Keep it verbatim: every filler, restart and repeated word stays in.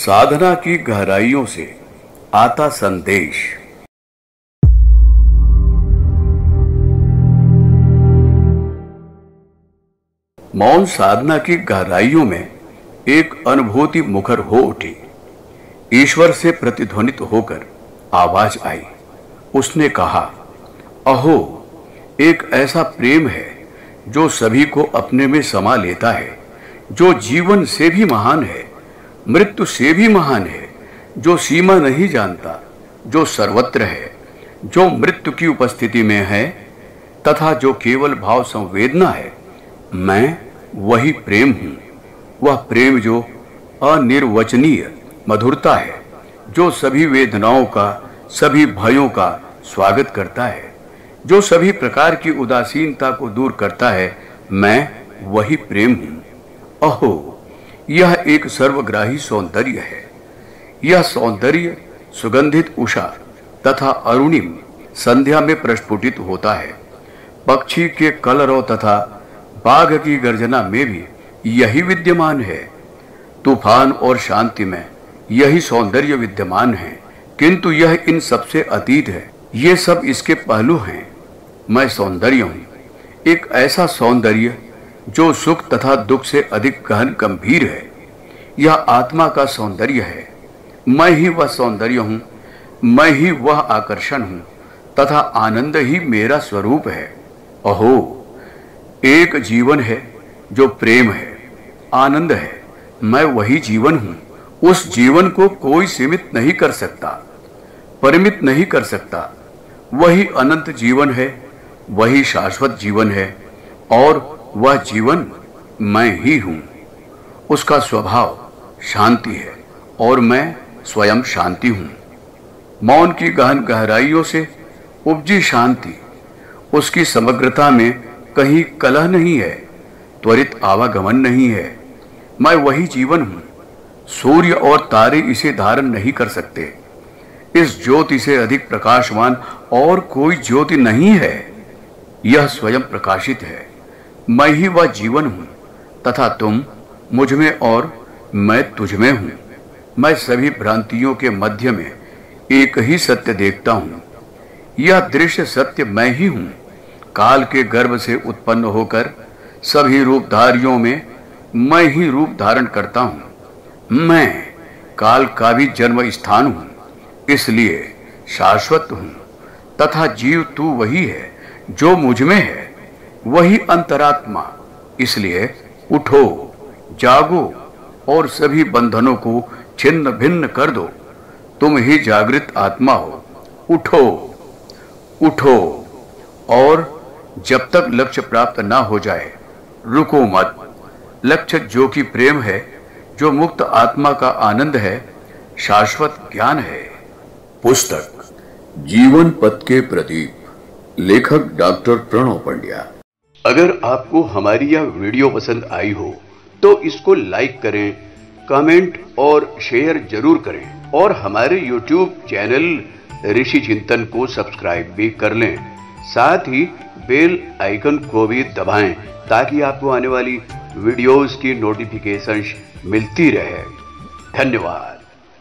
साधना की गहराइयों से आता संदेश। मौन साधना की गहराइयों में एक अनुभूति मुखर हो उठी। ईश्वर से प्रतिध्वनित होकर आवाज आई। उसने कहा, अहो, एक ऐसा प्रेम है जो सभी को अपने में समा लेता है, जो जीवन से भी महान है, मृत्यु से भी महान है, जो सीमा नहीं जानता, जो सर्वत्र है, जो मृत्यु की उपस्थिति में है तथा जो केवल भाव संवेदना है। मैं वही प्रेम हूं, वह प्रेम जो अनिर्वचनीय मधुरता है, जो सभी वेदनाओं का, सभी भयों का स्वागत करता है, जो सभी प्रकार की उदासीनता को दूर करता है। मैं वही प्रेम हूं। अहो, यह एक सर्वग्राही सौंदर्य है। यह सौंदर्य सुगंधित उषा तथा अरुणिम संध्या में प्रस्फुटित होता है। पक्षी के कलरव तथा बाघ की गर्जना में भी यही विद्यमान है। तूफान और शांति में यही सौंदर्य विद्यमान है, किंतु यह इन सबसे अतीत है। ये सब इसके पहलू हैं। मैं सौंदर्य हूं, एक ऐसा सौंदर्य जो सुख तथा दुख से अधिक गहन गंभीर है। यह आत्मा का सौंदर्य है। मैं ही वह सौंदर्य हूं, मैं ही वह आकर्षण हूं तथा आनंद ही मेरा स्वरूप है। अहो, एक जीवन है जो प्रेम है, आनंद है। मैं वही जीवन हूं। उस जीवन को कोई सीमित नहीं कर सकता, परिमित नहीं कर सकता। वही अनंत जीवन है, वही शाश्वत जीवन है, और वह जीवन मैं ही हूं। उसका स्वभाव शांति है और मैं स्वयं शांति हूं। मौन की गहन गहराइयों से उपजी शांति, उसकी समग्रता में कहीं कलह नहीं है, त्वरित आवागमन नहीं है। मैं वही जीवन हूं। सूर्य और तारे इसे धारण नहीं कर सकते। इस ज्योति से अधिक प्रकाशमान और कोई ज्योति नहीं है। यह स्वयं प्रकाशित है। मैं ही वह जीवन हूं तथा तुम मुझ में और मैं तुझ में हूं। मैं सभी भ्रांतियों के मध्य में एक ही सत्य देखता हूं। यह दृश्य सत्य मैं ही हूं। काल के गर्भ से उत्पन्न होकर सभी रूपधारियों में मैं ही रूप धारण करता हूं। मैं काल का भी जन्म स्थान हूं, इसलिए शाश्वत हूं तथा जीव तू वही है जो मुझ में है, वही अंतरात्मा। इसलिए उठो, जागो और सभी बंधनों को छिन्न भिन्न कर दो। तुम ही जागृत आत्मा हो। उठो, उठो, और जब तक लक्ष्य प्राप्त ना हो जाए रुको मत। लक्ष्य जो कि प्रेम है, जो मुक्त आत्मा का आनंद है, शाश्वत ज्ञान है। पुस्तक जीवन पथ के प्रदीप, लेखक डॉक्टर प्रणव पंड्या। अगर आपको हमारी यह वीडियो पसंद आई हो तो इसको लाइक करें, कमेंट और शेयर जरूर करें, और हमारे यूट्यूब चैनल ऋषि चिंतन को सब्सक्राइब भी कर लें। साथ ही बेल आइकन को भी दबाएं ताकि आपको आने वाली वीडियोस की नोटिफिकेशंस मिलती रहे। धन्यवाद।